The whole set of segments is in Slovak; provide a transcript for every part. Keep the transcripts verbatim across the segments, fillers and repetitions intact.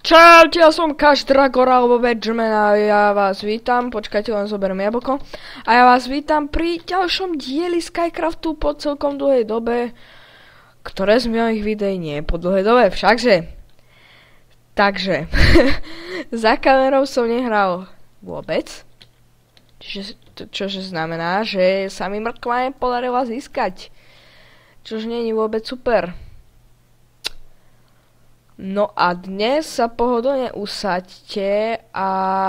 Čaute, ja som Každragor alebo Benjamin a ja vás vítam, počkajte, len zoberiem jablko. A ja vás vítam pri ďalšom dieli Skycraftu po celkom dlhej dobe, ktoré z mojich videí nie je po dlhej dobe, všakže. Takže, za kamerou som nehral vôbec, čiže, čože znamená, že sa mi mrkva nepodarila získať, čož nie je vôbec super. No a dnes sa pohodlne usaďte a,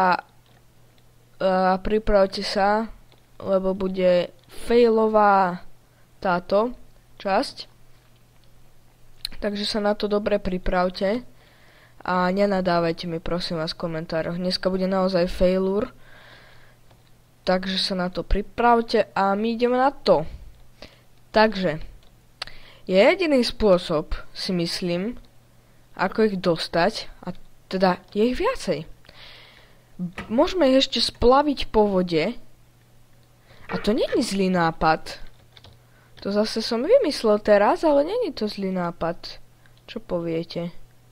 a pripravte sa, lebo bude failová táto časť. Takže sa na to dobre pripravte a nenadávajte mi prosím vás v komentároch. Dneska bude naozaj failur, takže sa na to pripravte a my ideme na to. Takže, je jediný spôsob, si myslím, ako ich dostať, a teda je ich viacej. Môžeme ich ešte splaviť po vode, a to nie je zlý nápad. To zase som vymyslel teraz, ale nie je to zlý nápad. Čo poviete?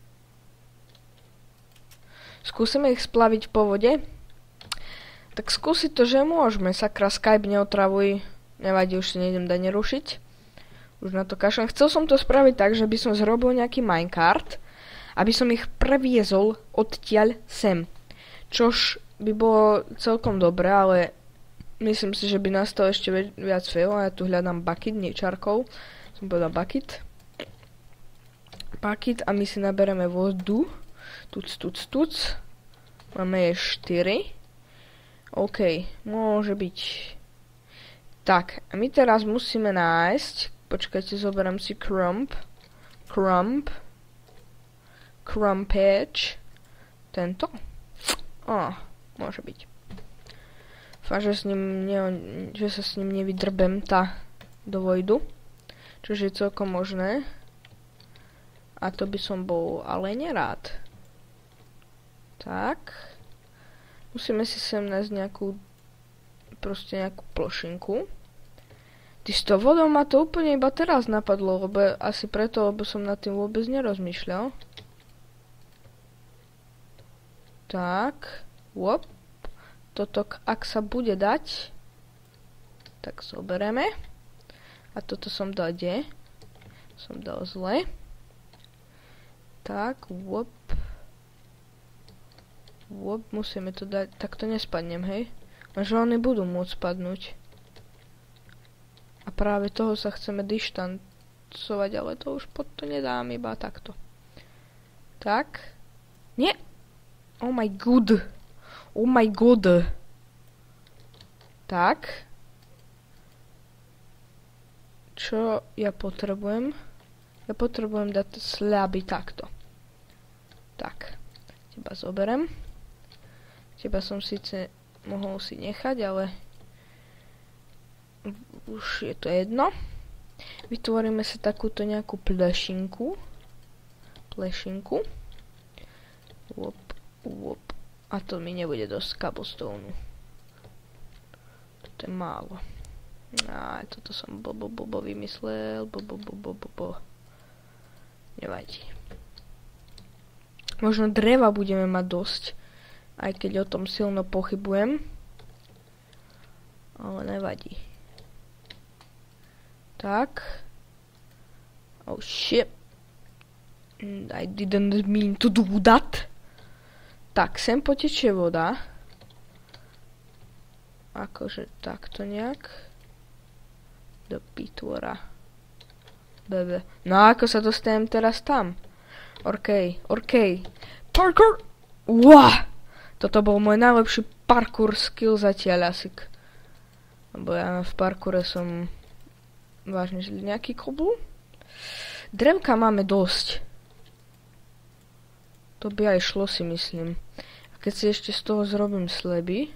Skúsime ich splaviť po vode? Tak skúsiť to, že môžeme. Sakra, Skype neotravuj. Nevadí, už si nejdem dať nerušiť. Už na to kašľam. Chcel som to spraviť tak, že by som zrobil nejaký minecart, aby som ich previezol odtiaľ sem. Čož by bolo celkom dobré, ale myslím si, že by nastal ešte vi viac fail. Ja tu hľadám bucket, nie čarkou. Som povedal bucket. Bucket a my si nabereme vodu. Tuc, tuc, tuc. Máme je štyri. OK, môže byť. Tak, a my teraz musíme nájsť. Počkajte, zoberiem si crumb. Crumb. Crumpage. Tento? Á, môže byť. Fakt, že, s ním ne, že sa s ním nevydrbem tá do vojdu. Čiže je celkom možné. A to by som bol ale nerád. Tak. Musíme si sem nájsť nejakú proste nejakú plošinku. Ty s tou vodou ma to úplne iba teraz napadlo, lebo asi preto, lebo som nad tým vôbec nerozmýšľal. Tak, wop, toto ak sa bude dať, tak zoberieme. A toto som dal kde? Som dal zle. Tak, wop. Wop, musíme to dať, tak to nespadnem, hej? Lenže oni budú môcť spadnúť. A práve toho sa chceme dištancovať, ale to už pod to nedám, iba takto. Tak. Nie! Oh my god. Oh my god. Tak. Čo ja potrebujem? Ja potrebujem dať sľaby takto. Tak. Teba zoberem. Teba som síce mohol si nechať, ale už je to jedno. Vytvoríme si takúto nejakú plešinku. Plešinku. Wop. Uop. A to mi nebude dosť cobblestone. Toto je málo. Á, toto som bobo bobo vymyslel. Bobo bobo bobo. Nevadí. Možno dreva budeme mať dosť. Aj keď o tom silno pochybujem. Ale nevadí. Tak. Oh shit. I didn't mean to do that. Tak, sem potečie voda. Akože takto nejak. Do pitvora. Bebe. No a ako sa dostanem teraz tam? OK, OK. Parkour! Wow! Toto bol môj najlepší parkour skill zatiaľ asi. Lebo ja v parkoure som vážne zlý. Nejaký koblu? Drevka máme dosť. To by aj šlo, si myslím. A keď si ešte z toho zrobím sleby,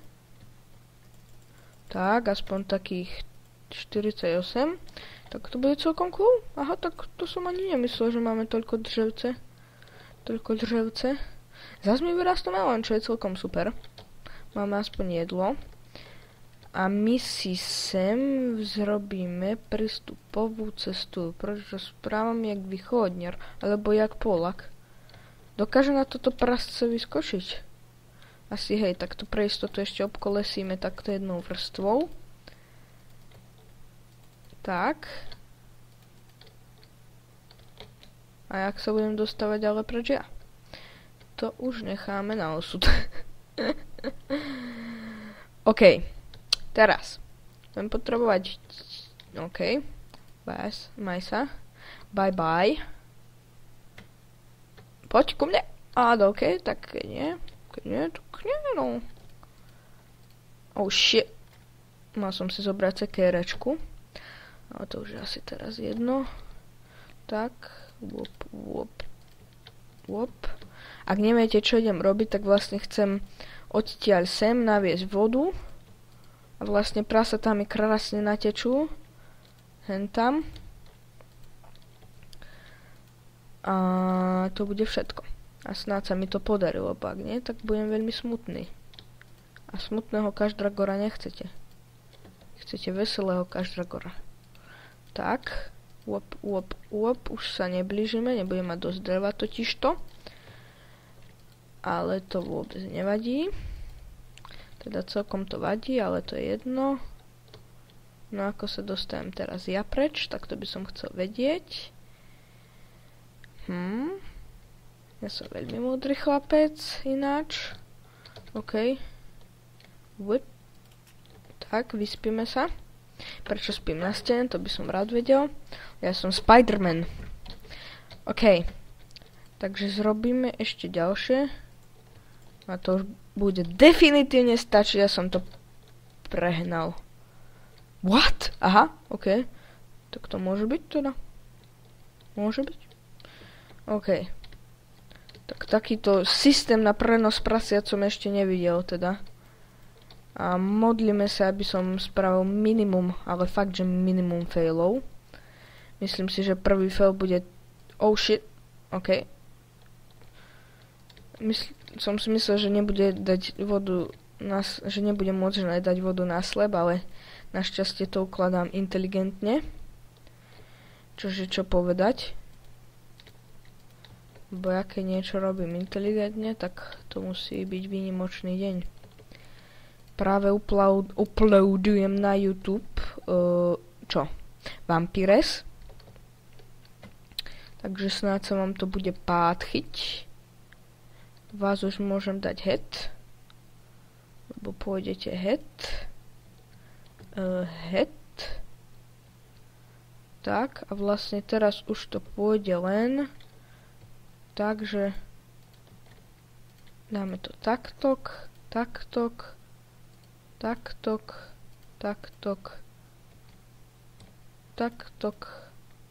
tak, aspoň takých štyridsaťosem, tak to bude celkom cool. Aha, tak to som ani nemyslel, že máme toľko dřevce. Toľko dřevce. Zas mi vyrastú melón, čo je celkom super. Máme aspoň jedlo. A my si sem zrobíme prístupovú cestu. Prečo správam jak východňar, alebo jak Polak. Dokáže na toto prasce vyskočiť? Asi hej, tak to pre istotu ešte obkolesíme takto jednou vrstvou. Tak. A jak sa budem dostávať ďalej preč ja? To už necháme na osud. OK. Teraz. Budem potrebovať... OK. Bas, maj sa. Bye bye. Poď ku mne. Á, OK, tak nie. Keď nie, tak nie, no. Oh shit. Mal som si zobrať sekérečku. Ale to už je asi teraz jedno. Tak. Wop, wop. Wop. Ak neviete, čo idem robiť, tak vlastne chcem odtiaľ sem naviesť vodu. A vlastne prasatá mi krásne natečú. Hen tam. A to bude všetko. A snáď sa mi to podarilo, ak nie, tak budem veľmi smutný. A smutného Každragora nechcete. Chcete veselého Každragora. Tak. Uop, uop, uop. Už sa neblížime, nebudem mať dosť dreva totižto. Ale to vôbec nevadí. Teda celkom to vadí, ale to je jedno. No ako sa dostanem teraz ja preč, tak to by som chcel vedieť. Hm. Ja som veľmi múdry chlapec, ináč. OK. Whip. Tak, vyspíme sa. Prečo spím na stene, to by som rád vedel. Ja som Spider-Man. OK. Takže zrobíme ešte ďalšie. A to už bude definitívne stačiť, ja som to prehnal. What? Aha, OK. Tak to môže byť teda. Môže byť. OK. Tak takýto systém na prenos prasiat som ešte nevidel teda. A modlíme sa, aby som spravil minimum, ale fakt, že minimum failov. Myslím si, že prvý fail bude... Oh shit. OK. Mysl... Som si myslel, že nebude dať vodu na... že nebude môcť dať vodu na sleb, ale našťastie to ukladám inteligentne. Čože čo povedať? Bo aké niečo robím inteligentne, tak to musí byť výnimočný deň. Práve upload, uploadujem na YouTube uh, čo? Vampires. Takže snáď sa vám to bude pátchiť. Vás už môžem dať head. Lebo pôjdete head. Uh, head. Tak, a vlastne teraz už to pôjde len. Takže dáme to taktok, taktok, taktok, taktok, taktok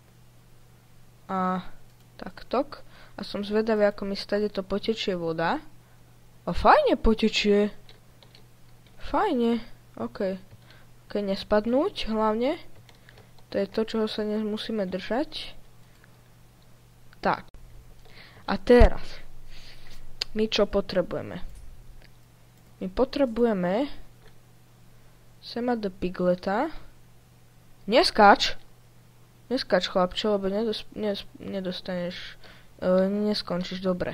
a taktok. A som zvedavý, ako mi stade to potečie voda. A fajne potečie. Fajne. OK. OK, nespadnúť hlavne. To je to, čoho sa dnes musíme držať. Tak. A teraz. My čo potrebujeme? My potrebujeme sema do pigleta. Neskáč! Neskáč, chlapče, lebo nedos nes nedostaneš... Uh, neskončíš dobre.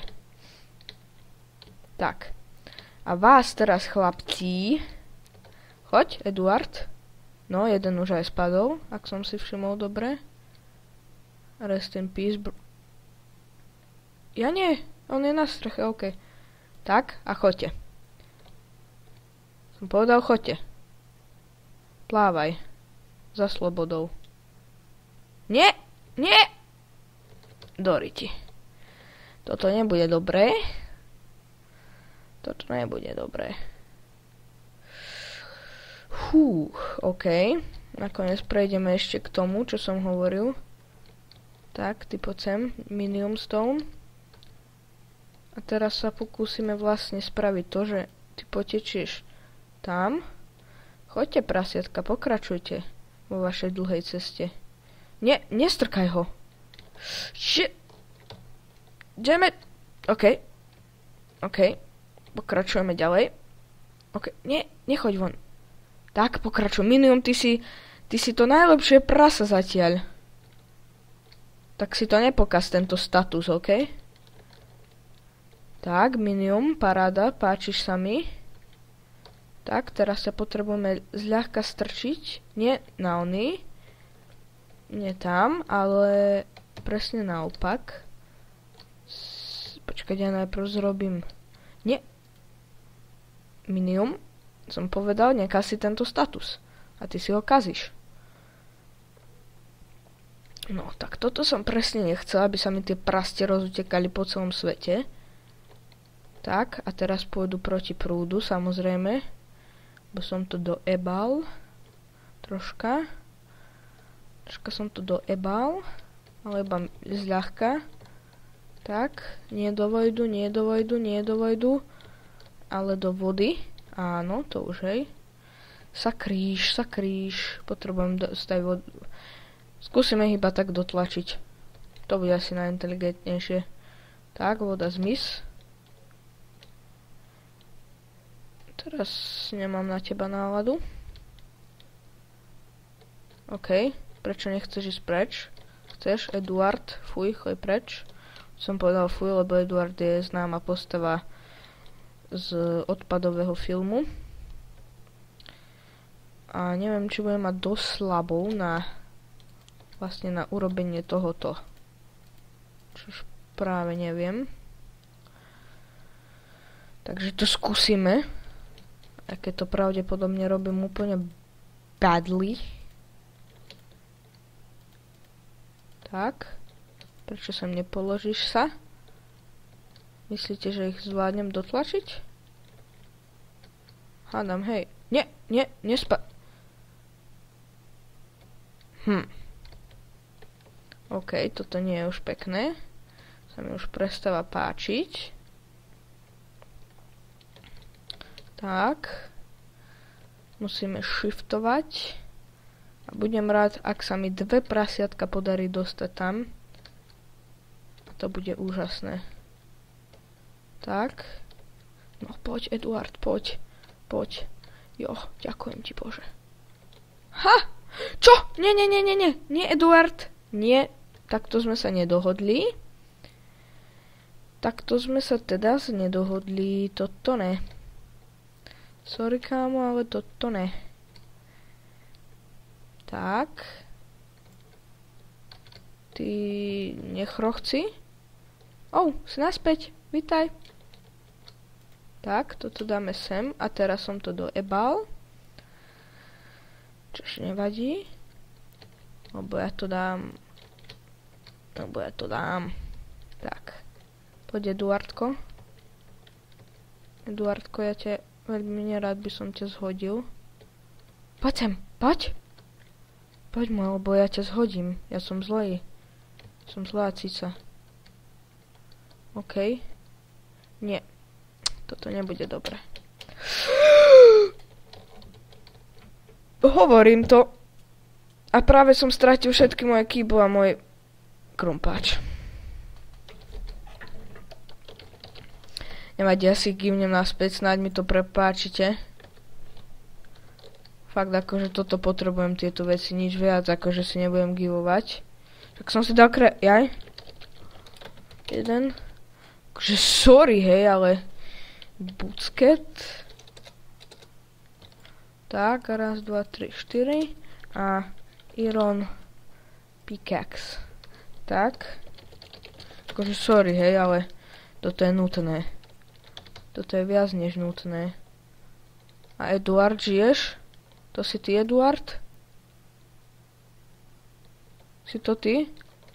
Tak. A vás teraz, chlapci... Choď, Eduard. No, jeden už aj spadol, ak som si všimol dobre. Rest in peace, br... Ja nie, on je na streche, OK. Tak, a choďte. Som povedal, choďte. Plávaj. Za slobodou. Nie, nie! Doriti. Toto nebude dobré. Toto nebude dobré. Fú, OK. Nakoniec prejdeme ešte k tomu, čo som hovoril. Tak, ty poď sem, Minium Stone. A teraz sa pokúsime vlastne spraviť to, že ty potečieš tam. Choďte, prasiatka, pokračujte vo vašej dlhej ceste. Nie, nestrkaj ho. Shit. Damn it. OK. OK. Pokračujeme ďalej. OK, nie, nechoď von. Tak, pokračuj. Minium, ty si, ty si to najlepšie prasa zatiaľ. Tak si to nepokaz, tento status, OK? Tak, minium, paráda, páčiš sa mi. Tak, teraz sa potrebujeme zľahka strčiť. Nie na ony. Nie tam, ale presne naopak. S Počkať, ja najprv zrobím... Nie. Minium. Som povedal, nekasi tento status. A ty si ho kazíš. No, tak toto som presne nechcel, aby sa mi tie prastie rozutekali po celom svete. Tak, a teraz pôjdu proti prúdu, samozrejme. Bo som to doebal. Troška. Troška som to doebal. Ale iba zľahka. Tak, nie do vojdu, nie do vojdu, nie do vojdu. Ale do vody. Áno, to už hej. Sa kríž, sa kríž. Potrebujem dostať vodu. Skúsime iba tak dotlačiť. To bude asi najinteligentnejšie. Tak, voda zmiz. Teraz nemám na teba náladu. OK. Prečo nechceš ísť preč? Chceš, Eduard? Fuj, choj preč. Som povedal fuj, lebo Eduard je známa postava z odpadového filmu. A neviem, či budem mať dosť slabou na vlastne na urobenie tohoto. Čož práve neviem. Takže to skúsime. Aj keď to pravdepodobne robím úplne badly. Tak. Prečo sem nepoložíš sa? Myslíte, že ich zvládnem dotlačiť? Hádam, hej. Nie, nie, nespa... Hm. OK, toto nie je už pekné. Sa mi už prestáva páčiť. Tak. Musíme shiftovať. A budem rád, ak sa mi dve prasiatka podarí dostať tam. A to bude úžasné. Tak. No poď, Eduard, poď. Poď. Jo, ďakujem ti, Bože. Ha! Čo? Nie, nie, nie, nie, nie. Nie, Eduard. Nie. Takto sme sa nedohodli. Takto sme sa teda nedohodli. Toto ne. Sorry, kámo, ale toto ne. Tak. Ty nechrochci. Oh, si naspäť. Vítaj. Tak, toto dáme sem. A teraz som to doebal. Čož nevadí. Lebo ja to dám. Lebo ja to dám. Tak. Poď, Eduardko. Eduardko, ja ťa veľmi nerád by som ťa zhodil. Poď sem, poď. Poď mu, lebo ja ťa zhodím. Ja som zlej. Som zlá cica. OK. Nie. Toto nebude dobre. Hovorím to. A práve som stratil všetky moje kýbu a môj krumpáč. Nevadí, ja si givnem naspäť, snáď mi to prepáčite. Fakt, akože toto potrebujem, tieto veci, nič viac, akože si nebudem givovať. Tak som si dal kre... Jaj. Jeden. Akože sorry, hej, ale... Bucket. Tak, raz, dva, tri, štyri. A... Iron... Pickaxe. Tak. Akože sorry, hej, ale... Toto je nutné. Toto je viac než nutné. A Eduard, žiješ? To si ty, Eduard? Si to ty?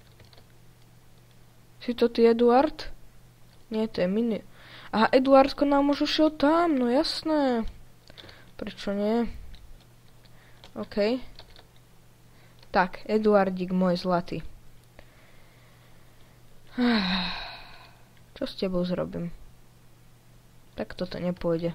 Si to ty, Eduard? Nie, to je mini... Aha, Eduardko nám už ušiel tam, no jasné. Prečo nie? OK. Tak, Eduardík môj zlatý. Čo s tebou zrobím? Tak toto nepôjde.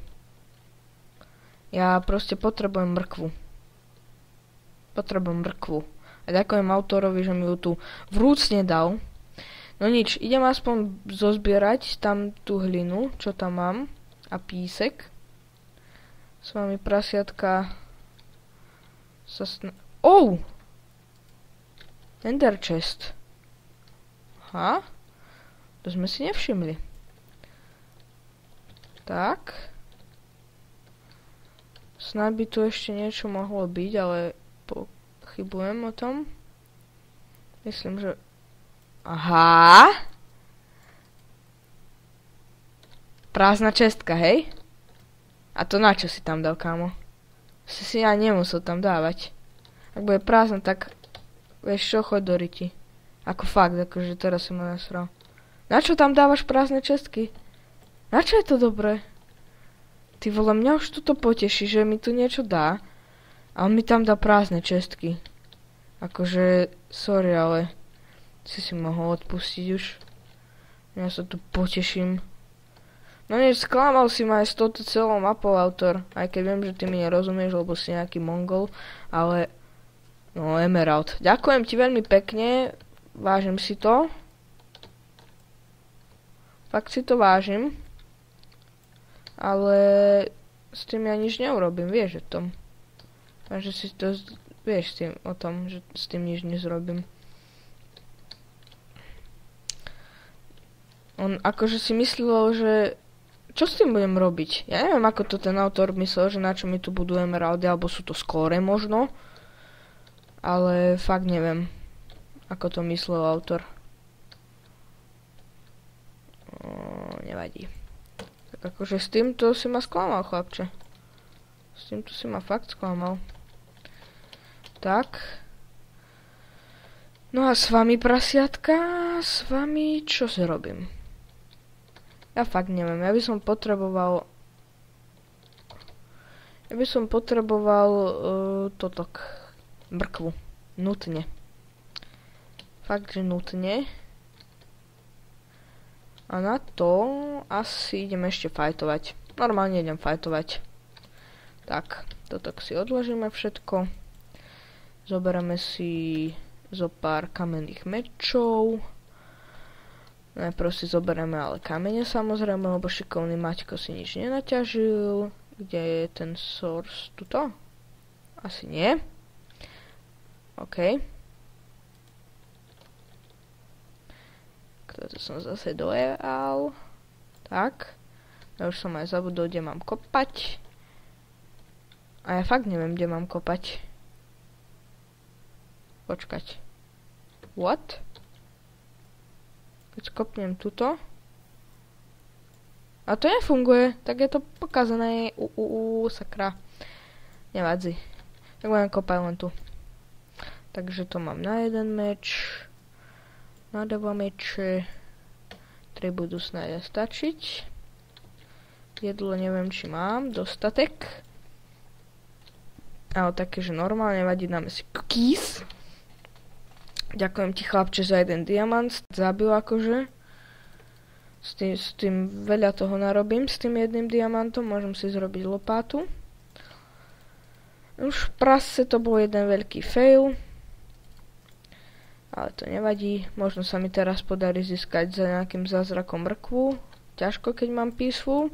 Ja proste potrebujem mrkvu. Potrebujem mrkvu. A ďakujem autorovi, že mi ju tu vrúcne dal. No nič, idem aspoň zozbierať tam tú hlinu, čo tam mám. A písek. S vami prasiatka sa sn... Oh! Ender chest. Aha. To sme si nevšimli. Tak. Snad by tu ešte niečo mohlo byť, ale pochybujem o tom. Myslím, že... Aha! Prázdna čestka, hej? A to na čo si tam dal, kámo? Si si ja nemusel tam dávať. Ak bude prázdna, tak... Vieš čo, choď do riti. Ako fakt, akože teraz som ma nasral. Na čo tam dávaš prázdne čestky? Na čo je to dobré? Ty vole, mňa už toto poteší, že mi tu niečo dá. A on mi tam dá prázdne čestky. Akože, sorry, ale si si mohol odpustiť už. Ja sa tu poteším. No nie, sklamal si ma aj s touto celou mapou, autor. Aj keď viem, že ty mi nerozumieš, lebo si nejaký mongol. Ale, no, Emerald. Ďakujem ti veľmi pekne. Vážim si to. Fakt si to vážim. Ale s tým ja nič neurobím, vieš o tom. Takže si to, vieš s tým, o tom, že s tým nič nezrobím. On akože si myslel, že čo s tým budem robiť? Ja neviem, ako to ten autor myslel, že na čo mi tu budú emeraldy, alebo sú to skóre možno. Ale fakt neviem, ako to myslel autor. O, nevadí. Akože s týmto si ma sklamal, chlapče. S týmto si ma fakt sklamal. Tak. No a s vami, prasiatka, s vami čo si robím? Ja fakt neviem, ja by som potreboval... Ja by som potreboval uh, totok. Mrkvu. Nutne. Fakt, že nutne. A na to asi idem ešte fajtovať. Normálne idem fajtovať. Tak, toto si odložíme všetko. Zoberieme si zo pár kamenných mečov. Najprv si zoberieme ale kamene samozrejme, lebo šikovný Maťko si nič nenaťažil. Kde je ten source? Tuto? Asi nie. OK. Toto som zase dojel. Tak. Ja už som aj zabudol, kde mám kopať. A ja fakt neviem, kde mám kopať. Počkať. What? Keď skopnem tuto. A to nefunguje. Tak je to pokazané. U, u, u, sakra. Nevadzi. Tak budem kopať len tu. Takže to mám na jeden meč. Na dva meče. Tri budú snáď stačiť. Jedlo neviem, či mám. Dostatek. Ale také, že normálne vadí, dáme si cookies. Ďakujem ti, chlapče, za jeden diamant. Zabil akože. S tým, s tým veľa toho narobím. S tým jedným diamantom môžem si zrobiť lopátu. Už v prase to bol jeden veľký fail. Ale to nevadí. Možno sa mi teraz podarí získať za nejakým zázrakom mrkvu. Ťažko, keď mám peaceful.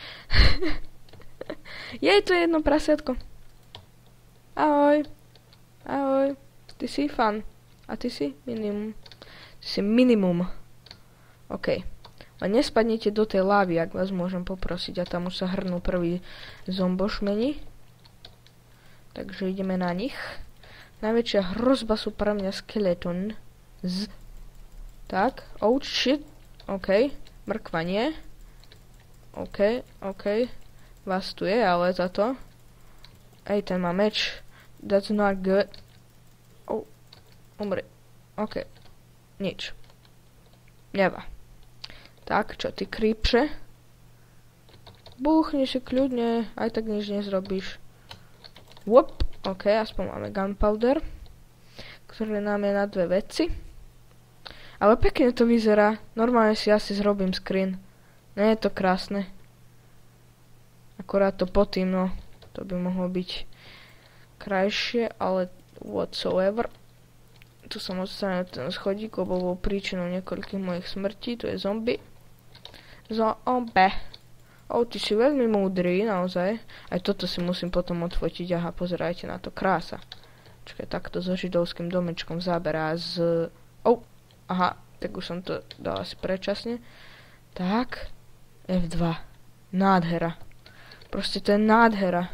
Jej, to je jedno prasiatko. Ahoj. Ahoj. Ty si fan. A ty si minimum. Ty si minimum. OK. A nespadnite do tej lávy, ak vás môžem poprosiť. A tam už sa hrnú prvý zombošmeni. Takže ideme na nich. Najväčšia hrozba sú pre mňa skeleton. Z. Tak. Oh shit. OK. Mrkva nie. OK. OK. Vás tu je, ale za to. Ej, ten má meč. That's not good. Oh. Umri. OK. Nič. Neba. Tak, čo ty creepše? Búchni si kľudne. Aj tak nič nezrobíš. Whoop. OK, aspoň máme gunpowder, ktoré nám je na dve veci. Ale pekne to vyzerá. Normálne si asi zrobím screen. Nie je to krásne. Akorát to pod tým, no. To by mohlo byť krajšie, ale whatsoever. Tu som odstranil ten schodík, lebo bol príčinou niekoľkých mojich smrtí. Tu je zombie. Zombie. O, ty si veľmi múdry, naozaj. Aj toto si musím potom odfotiť. Aha, pozerajte na to, krása. Čakaj, takto so židovským domečkom zaberá z... O, aha, tak už som to dal asi predčasne. Tak, ef dva. Nádhera. Proste to je nádhera.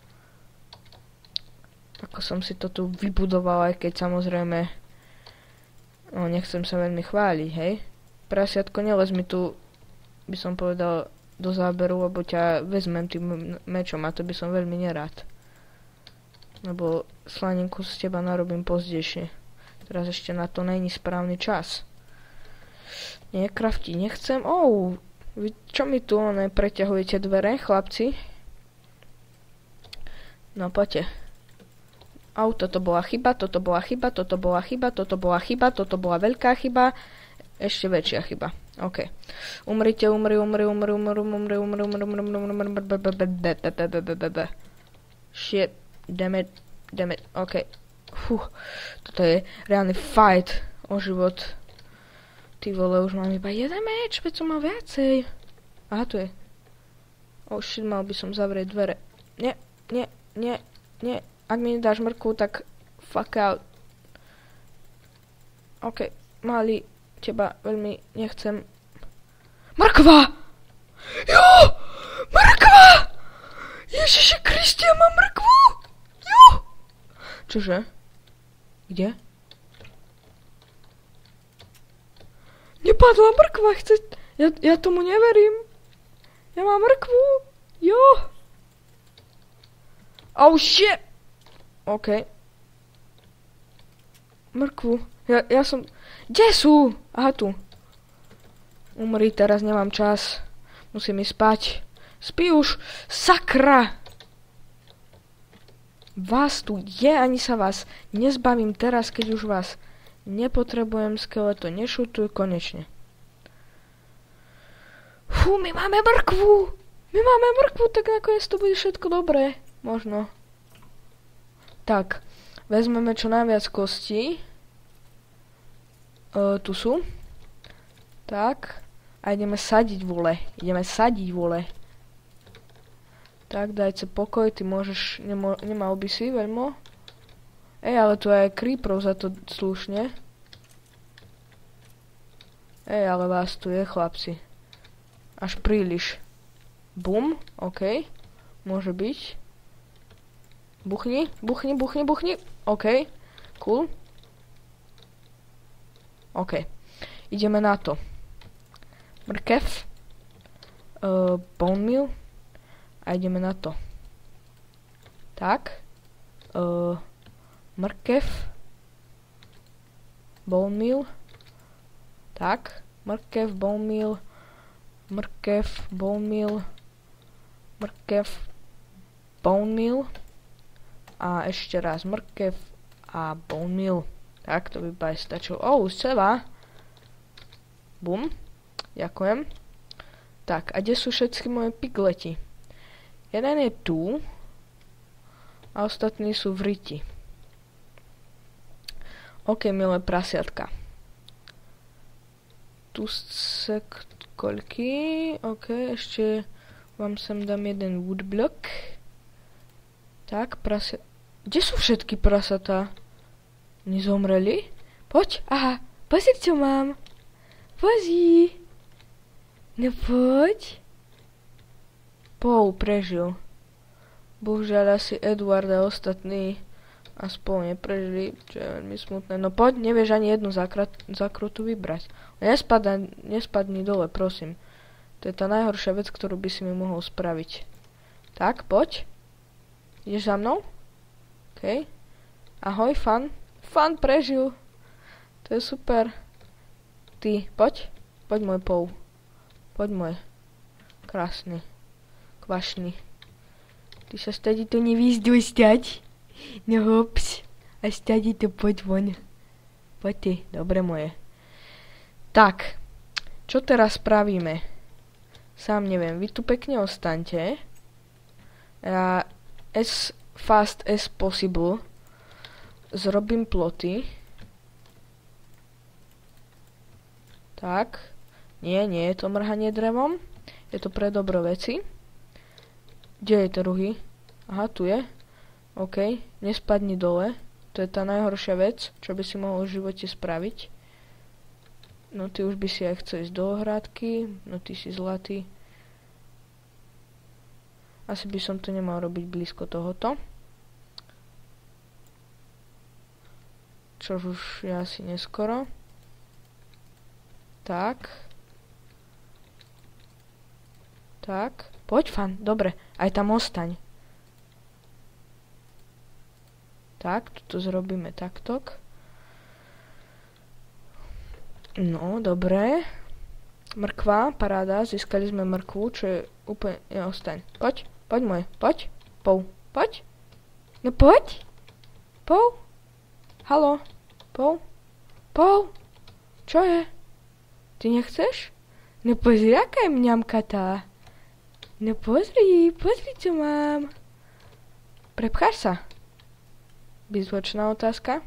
Ako som si to tu vybudoval, aj keď samozrejme... No, nechcem sa veľmi chváliť, hej? Prasiatko, nelez mi tu, by som povedal, do záberu, lebo ťa vezmem tým mečom a to by som veľmi nerád. Lebo slaninku z teba narobím pozdejšie. Teraz ešte na to není správny čas. Nie, krafti nechcem. Oh, vy čo mi tu ne preťahujete dvere, chlapci? No, poďte. Au, toto bola chyba, toto bola chyba, toto bola chyba, toto bola chyba, toto bola veľká chyba, ešte väčšia chyba. OK. Umrite, umri, umri, umri, umri, umri, umri, umri, umri, umri, umri, shit, damn it, damn it, OK. Fuh, toto je reálny fight o život. Ty vole, už mám iba jeden meč, veď som mal viacej. Aha, tu je. Oh shit, mal by som zavrieť dvere. Nie, nie, nie, nie. Ak mi nedáš mrkvu, tak fuck out. OK, malý, teba veľmi nechcem. Mrkva! Jo! Mrkva! Ježiši Kriste, ja mám mrkvu! Jo! Čože? Kde? Nepadla mrkva, chce... Ja, ja tomu neverím. Ja mám mrkvu. Jo! Oh shit! OK. Mrkvu. Ja, ja som... Kde sú? Aha, tu. Umri, teraz nemám čas. Musím ísť spať. Spí už. Sakra! Vás tu je, ani sa vás nezbavím teraz, keď už vás nepotrebujem, skeleto. Nešutuj, konečne. Fú, my máme mrkvu! My máme mrkvu, tak nakoniec to bude všetko dobré. Možno. Tak, vezmeme čo najviac kostí. E, tu sú. Tak. A ideme sadiť, vole. Ideme sadiť, vole. Tak, dajte pokoj, ty môžeš... Nemo, nemal by si, veľmo. Ej, ale tu je creeprov za to slušne. Ej, ale vás tu je, chlapci. Až príliš. Bum, OK. Môže byť. Buchni, buchni, buchni, buchni. OK, cool. OK. Ideme na to. Mrkev. Uh, bone meal. A ideme na to. Tak. Uh, mrkev. Bone meal. Tak. Mrkev, bone meal. Mrkev, bone meal. Mrkev, bone meal. A ešte raz mrkev a bone meal. Tak, to by aj stačilo. Oh, seva. Bum. Ďakujem. Tak, a kde sú všetky moje pigleti? Jeden je tu. A ostatní sú v riti. OK, milé prasiatka. Tu sek... Koľky? OK, ešte vám sem dám jeden woodblock. Tak, prasia... Kde sú všetky prasatá? Nezomreli? Poď, aha, pozri, čo mám. Pozri. No poď. Paul prežil. Bohužiaľ asi Edward a ostatní aspoň neprežili, čo je veľmi smutné. No poď, nevieš ani jednu zákrutu vybrať. Nespadni, nespadni dole, prosím. To je tá najhoršia vec, ktorú by si mi mohol spraviť. Tak, poď. Ideš za mnou? OK. Ahoj, fan. Fan prežil. To je super. Ty, poď. Poď môj Paul. Poď môj. Krásny. Kvašný. Ty sa stadi to nevíš dostať. No hops. A stadi to poď von. Poď ty. Dobre moje. Tak. Čo teraz spravíme? Sám neviem. Vy tu pekne ostaňte. Ja as fast as possible zrobím ploty. Tak. Nie, nie je to mrhanie drevom. Je to pre dobré veci. Kde je to ruhy? Aha, tu je. OK. Nespadni dole. To je tá najhoršia vec, čo by si mohol v živote spraviť. No ty už by si aj chcel ísť do ohrádky. No ty si zlatý. Asi by som to nemal robiť blízko tohoto. Čož už je asi neskoro. Tak. Tak. Poď, fan. Dobre. Aj tam ostaň. Tak, toto zrobíme taktok. No, dobre. Mrkva, paráda. Získali sme mrkvu, čo je úplne... Ja, ostaň. Poď. Poď moje. Poď. Pou. Poď. No poď. Pou. Haló. Pou. Pou. Čo je? Ty nechceš? No pozri, aká je mňamkatá. No pozri, pozri, čo mám. Prepcháš sa? Bezvočná otázka.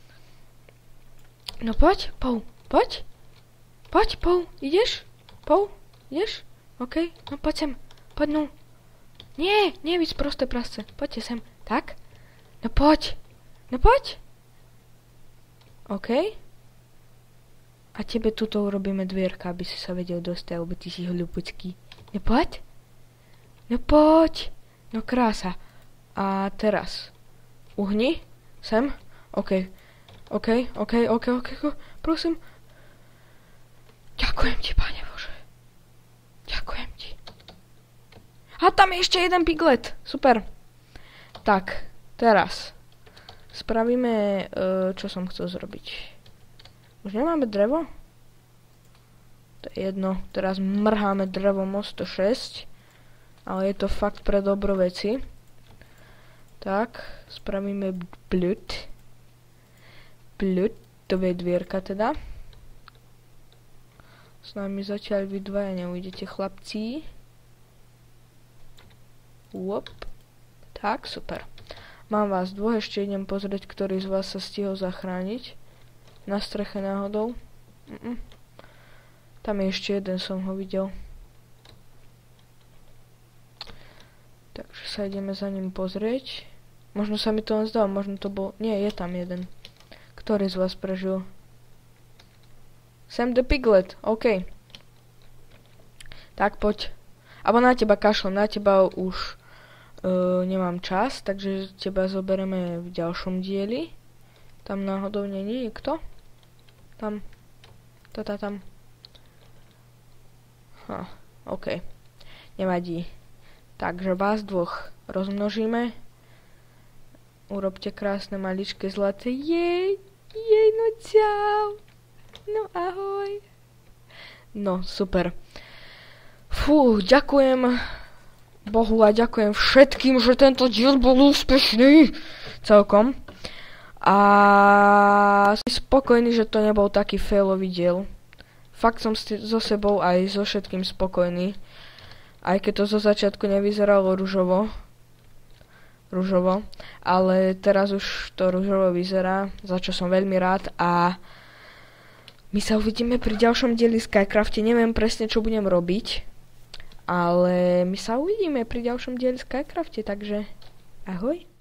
No poď, Pou, poď. Poď, Pou, ideš? Pou, ideš? OK, no poď sem, poď no. Nie, nie, vy sprosté prasce, poďte sem. Tak? No poď, no poď. OK. A tebe tuto urobíme dvierka, aby si sa vedel dostať, lebo ty si hľupucký. No poď. No poď. No krása. A teraz. Uhni. Sem. OK. OK, OK, OK, OK, OK. Prosím. Ďakujem ti, Pane Bože. Ďakujem ti. A tam je ešte jeden piglet. Super. Tak, teraz. Spravíme, uh, čo som chcel zrobiť. Už nemáme drevo? To je jedno. Teraz mrháme drevom o sto šesť. Ale je to fakt pre dobro veci. Tak, spravíme blut. Blut, to je dvierka teda. S nami zatiaľ vy dvaja neujdete, chlapci. Uop. Tak, super. Mám vás dvoch, ešte idem pozrieť, ktorý z vás sa stihol zachrániť. Na streche náhodou. Mm-mm. Tam je ešte jeden, som ho videl. Takže sa ideme za ním pozrieť. Možno sa mi to len zdalo, možno to bol... Nie, je tam jeden. Ktorý z vás prežil? Sam the Piglet, OK. Tak poď. Abo na teba kašlem, na teba už uh, nemám čas, takže teba zoberieme v ďalšom dieli. Tam náhodou není nikto? Tam. Tata tam. Ha, OK. Nevadí. Takže vás dvoch rozmnožíme. Urobte krásne maličké zlaté. Jej, jej, no čau. No ahoj. No, super. Fú, ďakujem Bohu a ďakujem všetkým, že tento diel bol úspešný. Celkom. A som spokojný, že to nebol taký failový diel. Fakt som so sebou aj so všetkým spokojný. Aj keď to zo začiatku nevyzeralo ružovo. Ružovo. Ale teraz už to ružovo vyzerá, za čo som veľmi rád. A my sa uvidíme pri ďalšom dieli Skycrafte. Neviem presne, čo budem robiť. Ale my sa uvidíme pri ďalšom dieli Skycrafte, takže ahoj.